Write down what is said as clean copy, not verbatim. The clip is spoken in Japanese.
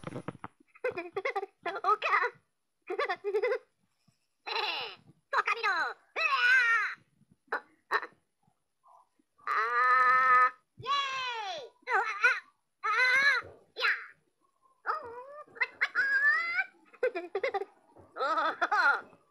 おかバカ見ろ。あああーイエーイ。いやおおおお